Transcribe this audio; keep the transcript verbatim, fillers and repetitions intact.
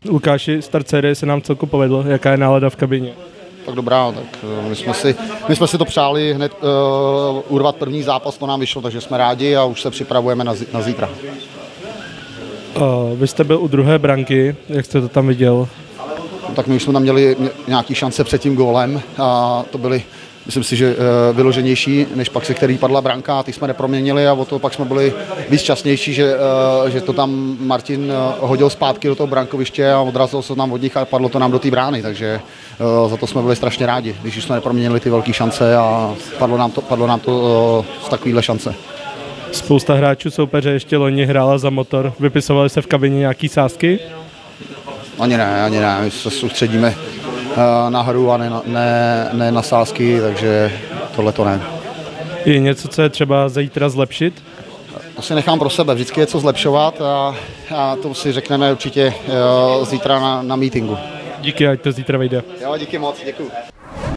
Lukáši, start série se nám celku povedl. Jaká je nálada v kabině? Tak dobrá, tak my jsme si, my jsme si to přáli hned uh, urvat první zápas, to nám vyšlo, takže jsme rádi a už se připravujeme na, na zítra. Uh, vy jste byl u druhé branky, jak jste to tam viděl? Tak my už jsme tam měli nějaký šance před tím gólem a to byly, myslím si, že uh, vyloženější, než pak se který padla branka a ty jsme neproměnili a o to pak jsme byli víc šťastnější, že, uh, že to tam Martin uh, hodil zpátky do toho brankoviště a odrazil se nám od nich a padlo to nám do té brány, takže uh, za to jsme byli strašně rádi, když jsme neproměnili ty velké šance a padlo nám to, padlo nám to uh, z takovéhle šance. Spousta hráčů soupeře ještě loni hrála za Motor. Vypisovali se v kabině nějaký sázky? Ani ne, ani ne. My se soustředíme na hru a ne, ne, ne na sázky, takže tohle to ne. Je něco, co je třeba zítra zlepšit? To si nechám pro sebe. Vždycky je co zlepšovat a, a to si řekneme určitě zítra na, na meetingu. Díky, ať to zítra vyjde. Jo, díky moc, děkuji.